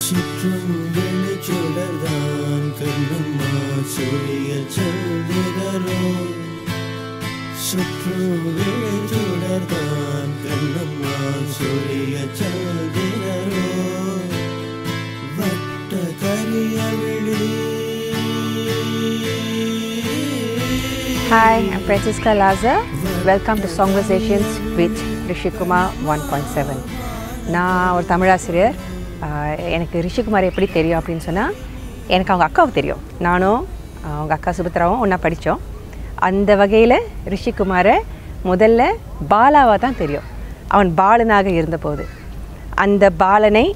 சுற்றும் வெளிச்சுடர்தான் கண்ணம்மா சூரிய சந்திரரோ சுற்றும் வெளிச்சுடர்தான் கண்ணம்மா சூரிய சந்திரரோ வட்ட கரிய விழி. Hi, I'm Francisca Lazar. Welcome to Songversations with Rishi Kumaar 1.7. நான் ஒரு தமிழாசிரியர். எனக்கு ரிஷி குமார் எப்படி தெரியும் அப்படின்னு சொன்னால், எனக்கு அவங்க அக்காவை தெரியும். நானும் அவங்க அக்கா சுபத்ராவும் ஒன்றா படித்தோம். அந்த வகையில் ரிஷி குமாரை முதல்ல பாலாவாக தான் தெரியும். அவன் பாலனாக இருந்தபோது அந்த பாலனை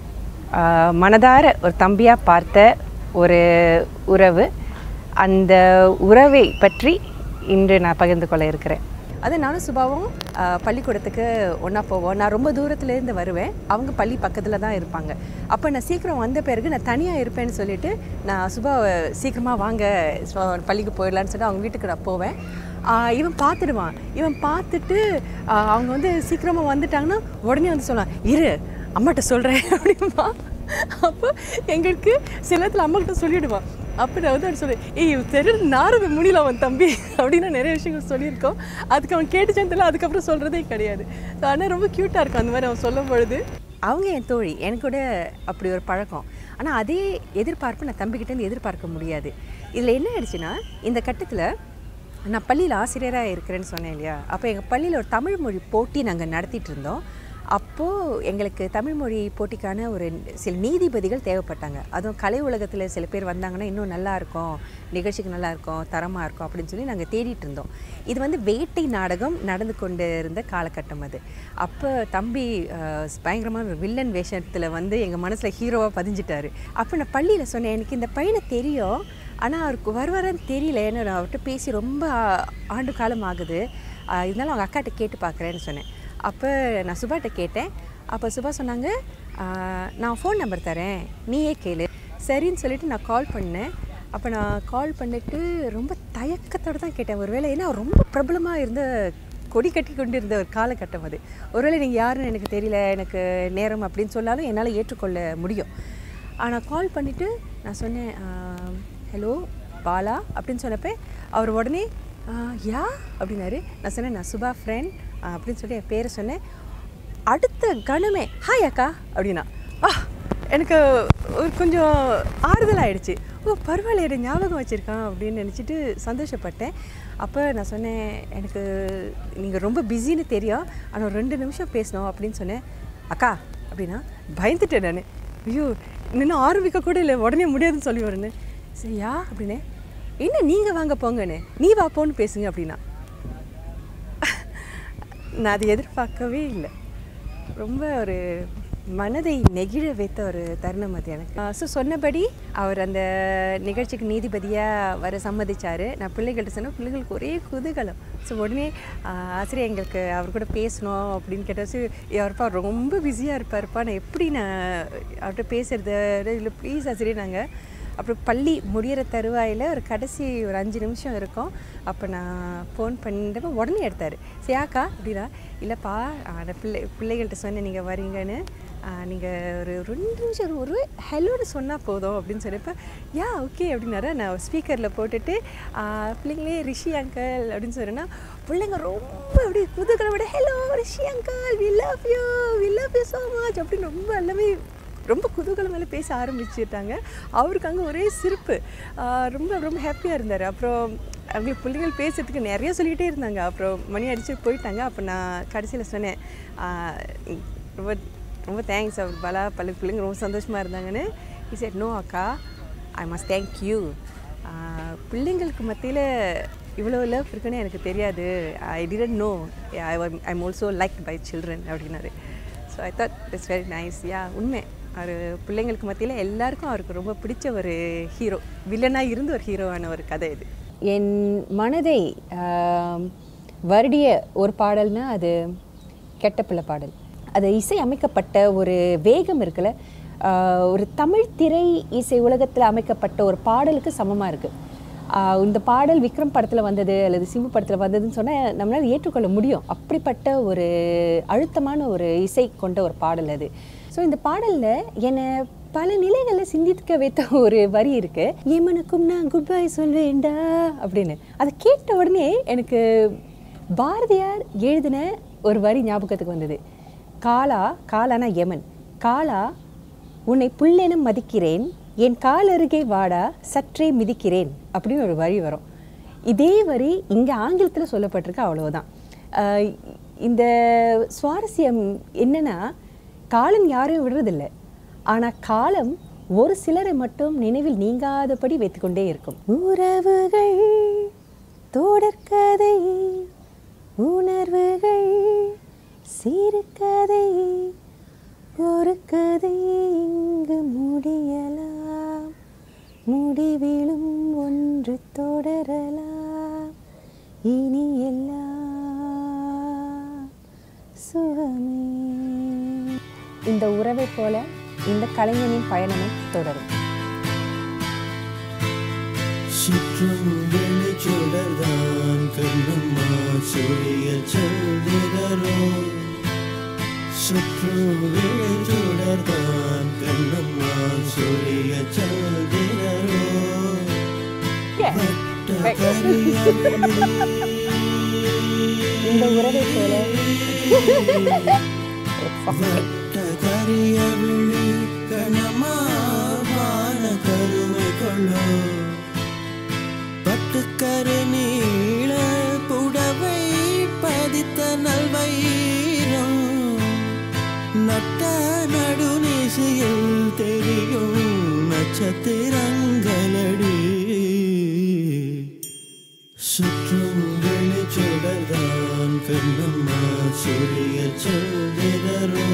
மனதார ஒரு தம்பியாக பார்த்த ஒரு உறவு, அந்த உறவை பற்றி இன்று நான் பகிர்ந்து கொள்ள இருக்கிறேன். அது நானும் சுபாவும் பள்ளிக்கூடத்துக்கு ஒன்றா போவோம். நான் ரொம்ப தூரத்துலேருந்து வருவேன், அவங்க பள்ளி பக்கத்தில் தான் இருப்பாங்க. அப்போ நான் சீக்கிரம் வந்த பிறகு நான் தனியாக இருப்பேன்னு சொல்லிவிட்டு நான் சுபாவை சீக்கிரமாக வாங்க பள்ளிக்கு போயிடலான்னு சொல்லி அவங்க வீட்டுக்கு நான் போவேன். இவன் பார்த்துடுவான். இவன் பார்த்துட்டு அவங்க வந்து சீக்கிரமாக வந்துட்டாங்கன்னா உடனே வந்து சொல்லுவான், இரு அம்மாட்ட சொல்கிறேன் அப்படின்பா. அப்போ எங்களுக்கு சில நேரத்தில் அம்மாக்கிட்ட சொல்லிவிடுவான். அப்போ நான் வந்து அவன் சொல்லுவேன், ஏய் தெரியல நாரத முடியல அவன் தம்பி அப்படின்னு நிறைய விஷயங்கள் சொல்லியிருக்கோம். அதுக்கு அவன் கேட்டுச்சான்னு தெரியல, அதுக்கப்புறம் சொல்கிறதே கிடையாது. ஸோ ஆனால் ரொம்ப க்யூட்டாக இருக்கும் அந்த மாதிரி அவன் சொல்லும் பொழுது. அவங்க என் தோழி, எனக்கு கூட அப்படி ஒரு பழக்கம். ஆனால் அதே எதிர்பார்ப்பு நான் தம்பிக்கிட்டேருந்து எதிர்பார்க்க முடியாது. இதில் என்ன ஆயிடுச்சுன்னா, இந்த கட்டத்தில் நான் பள்ளியில் ஆசிரியராக இருக்கிறேன்னு சொன்னேன் இல்லையா, அப்போ எங்கள் பள்ளியில் ஒரு தமிழ் மொழி போட்டி நாங்கள் நடத்திட்டு இருந்தோம். அப்போது எங்களுக்கு தமிழ் மொழி போட்டிக்கான ஒரு சில நீதிபதிகள் தேவைப்பட்டாங்க. அதுவும் கலை உலகத்தில் சில பேர் வந்தாங்கன்னா இன்னும் நல்லாயிருக்கும், நிகழ்ச்சிக்கு நல்லாயிருக்கும், தரமாக இருக்கும் அப்படின்னு சொல்லி நாங்கள் தேடிட்டு இருந்தோம். இது வந்து வேட்டை நாடகம் நடந்து கொண்டு இருந்த காலகட்டம் அது. அப்போ தம்பி பயங்கரமான ஒரு வில்லன் வேஷத்தில் வந்து எங்கள் மனசில் ஹீரோவாக பதிஞ்சிட்டாரு. அப்போ நான் பள்ளியில் சொன்னேன், எனக்கு இந்த பையனை தெரியும், ஆனால் அவருக்கு வருவாரான்னு தெரியல, ஏன்னா நான் அவர்கிட்ட பேசி ரொம்ப ஆண்டு காலம் ஆகுது, இருந்தாலும் அவங்க அக்காட்ட கேட்டு பார்க்குறேன்னு சொன்னேன். அப்போ நான் சுபாட்ட கேட்டேன். அப்போ சுபா சொன்னாங்க, நான் ஃபோன் நம்பர் தரேன், நீயே கேளு. சரின்னு சொல்லிவிட்டு நான் கால் பண்ணேன். அப்போ நான் கால் பண்ணிவிட்டு ரொம்ப தயக்கத்தோடு தான் கேட்டேன். ஒருவேளை ஏன்னா ரொம்ப பிரபலமாக இருந்த கொடி கட்டி கொண்டு இருந்த ஒரு காலகட்டம் அது. ஒருவேளை நீங்கள் யாருன்னு எனக்கு தெரியல, எனக்கு நேரம் அப்படின்னு சொன்னாலும் என்னால் ஏற்றுக்கொள்ள முடியும். ஆனால் கால் பண்ணிவிட்டு நான் சொன்னேன், ஹலோ பாலா அப்படின்னு சொன்னப்போ அவர் உடனே யா அப்படின்னாரு. நான் சொன்னேன், நான் சுபா ஃப்ரெண்ட் அப்படின்னு சொல்லி என் பேரை சொன்னேன். அடுத்த கணமே ஹாய் அக்கா அப்படின்னா எனக்கு ஒரு கொஞ்சம் ஆறுதல் ஆகிடுச்சு. ஓ பரவாயில்ல, ஞாபகம் வச்சுருக்கான் அப்படின்னு நினச்சிட்டு சந்தோஷப்பட்டேன். அப்போ நான் சொன்னேன், எனக்கு நீங்கள் ரொம்ப பிஸின்னு தெரியும், ஆனால் ஒரு 2 நிமிஷம் பேசணும் அப்படின்னு சொன்னேன். அக்கா அப்படின்னா பயந்துட்டேன் நான். ஐயோ இன்னும் ஆரம்பிக்க கூட இல்லை, உடனே முடியாதுன்னு சொல்லி வரேன்னு. சரியா அப்படின்னே, என்ன நீங்கள் வாங்க போங்கன்னு, நீ வா போன்னு பேசுங்க அப்படின்னா. நான் அதை எதிர்பார்க்கவே இல்லை. ரொம்ப ஒரு மனதை நெகிழ வைத்த ஒரு தருணம் அது எனக்கு. ஸோ சொன்னபடி அவர் அந்த நிகழ்ச்சிக்கு நீதிபதியாக வர சம்மதிச்சார். நான் பிள்ளைகள்கிட்ட சொன்னேன், பிள்ளைங்களுக்கு ஒரே குதூகலம். ஸோ உடனே ஆசிரியர் எங்களுக்கு அவர் கூட பேசணும் அப்படின்னு கேட்டாச்சு. அவர்ப்பா ரொம்ப பிஸியாக இருப்பார்ப்பா, நான் எப்படி நான் அவர்கிட்ட பேசுறது இல்லை ப்ளீஸ் ஆசிரியர். நாங்கள் அப்புறம் பள்ளி முடிகிற தருவாயில் ஒரு கடைசி ஒரு 5 நிமிஷம் இருக்கும். அப்போ நான் ஃபோன் பண்ணிட்டப்போ உடனே எடுத்தார். சரியாக்கா அப்படின்னா, இல்லைப்பா அந்த பிள்ளைகள்கிட்ட சொன்னேன் நீங்கள் வரீங்கன்னு, நீங்கள் ஒரு 2 நிமிஷம் ஒரு ஹலோன்னு சொன்னால் போதும் அப்படின்னு சொன்னப்போ யா ஓகே அப்படின்னாரு. நான் ஸ்பீக்கரில் போட்டுட்டு பிள்ளைங்களே ரிஷி அங்கிள் அப்படின்னு சொன்னேன்னா பிள்ளைங்க ரொம்ப அப்படி குதூகலோட hello Rishi uncle we love you so much அப்படின்னு ரொம்ப எல்லாமே ரொம்ப குதூகலமாக பேச ஆரம்பிச்சுட்டாங்க. அவருக்கு அங்கே ஒரே சிரிப்பு, ரொம்ப ரொம்ப ஹாப்பியாக இருந்தார். அப்புறம் அவங்களுக்கு பிள்ளைகள் பேசுறதுக்கு நிறைய சொல்லிகிட்டே இருந்தாங்க. அப்புறம் மணி அடித்து போயிட்டாங்க. அப்போ நான் கடைசியில் சொன்னேன், ரொம்ப ரொம்ப தேங்க்ஸ் அவர் பாலா, பிள்ளைங்க ரொம்ப சந்தோஷமாக இருந்தாங்கன்னு. he said no அக்கா, ஐ மஸ்ட் தேங்க் யூ. பிள்ளைங்களுக்கு மத்தியில் இவ்வளோ லவ் இருக்குன்னு எனக்கு தெரியாது, I didn't know, I am also liked by children அப்படின்னாரு. So I thought it's very nice. Yeah உண்மை, அவர் பிள்ளைங்களுக்கு மத்தியில் எல்லாருக்கும் அவருக்கு ரொம்ப பிடிச்ச ஒரு ஹீரோ, வில்லனாக இருந்து ஒரு ஹீரோவான ஒரு கதை இது. என் மனதை வருடிய ஒரு பாடல்னால் அது கெட்ட பிள்ளை பாடல். அது இசை அமைக்கப்பட்ட ஒரு வேகம் இருக்குல்ல, ஒரு தமிழ் திரை இசை உலகத்தில் அமைக்கப்பட்ட ஒரு பாடலுக்கு சமமாக இருக்குது. இந்த பாடல் விக்ரம் படத்தில் வந்தது அல்லது சிம்பு படத்தில் வந்ததுன்னு சொன்னால் நம்மளால் ஏற்றுக்கொள்ள முடியும். அப்படிப்பட்ட ஒரு அழுத்தமான ஒரு இசை கொண்ட ஒரு பாடல் அது. ஸோ இந்த பாடலில் என்னை பல நிலைகளில் சிந்திக்க வைத்த ஒரு வரி இருக்கு, எமனுக்கும் நான் குட் பை சொல்வேண்டா அப்படின்னு. அதை கேட்ட உடனே எனக்கு பாரதியார் எழுதின ஒரு வரி ஞாபகத்துக்கு வந்தது. காலானா யமன், காலா உன்னை புல்லென மதிக்கிறேன், என் கால் அருகே வாடா சற்றே மிதிக்கிறேன் அப்படின்னு ஒரு வரி வரும். இதே வரி இங்கே ஆங்கிலத்தில் சொல்லப்பட்டிருக்கு, அவ்வளோதான். இந்த சுவாரஸ்யம் என்னன்னா, காலம் யாரையும் விடுறதில்லை, ஆனால் காலம் ஒரு சிலரை மட்டும் நினைவில் நீங்காதபடி வைத்துக்கொண்டே இருக்கும். உறவுகள் தொடர்கதை, உணர்வுகள் சிறுகதை, ஒரு கதை இங்கு முடியலாம், முடிவிலும் ஒன்று தொடரலாம், இனி எல்லாம் சுகமே. இந்த உறவை போல இந்த கலைஞனின் பயணமும் தொடரும். சுற்றும் வெளிச்சுடர்தான் கண்ணம்மா சூரிய சந்திரரோ, சுற்றும் வெளிச்சுடர்தான் கண்ணம்மா சூரிய சந்திரரோ, இந்த உறவை போல கரிய விழி கணமான கருமை கொள்ளோ, பட்டுக்கரு நீள புடவை பதித்த நல்வயிரம், நட்ட நடுநீசையில் தெரியும் நட்சத்திரங்களடி, சுற்றும் வெளிச்சுடர்தான் கண்ணம்மா சூரிய சந்திரரோ,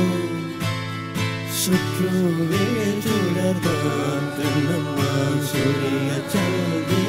சுற்றும் வெளிச்சுடர்தான் கண்ணம்மா சூரிய சந்திரரோ.